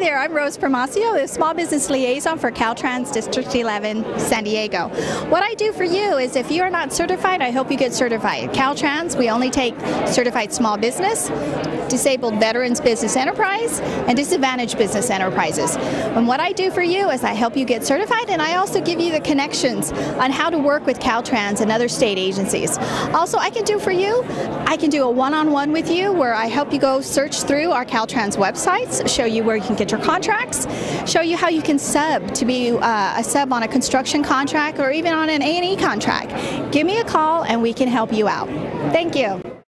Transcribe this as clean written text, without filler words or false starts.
there, I'm Rose Primacio, the Small Business Liaison for Caltrans District 11, San Diego. What I do for you is if you are not certified, I help you get certified. Caltrans, we only take certified small business, disabled veterans business enterprise, and disadvantaged business enterprises. And what I do for you is I help you get certified, and I also give you the connections on how to work with Caltrans and other state agencies. Also, I can do for you, I can do a one-on-one with you where I help you go search through our Caltrans websites, show you where you can get your contracts, show you how you can sub to be a sub on a construction contract or even on an A&E contract. Give me a call and we can help you out. Thank you.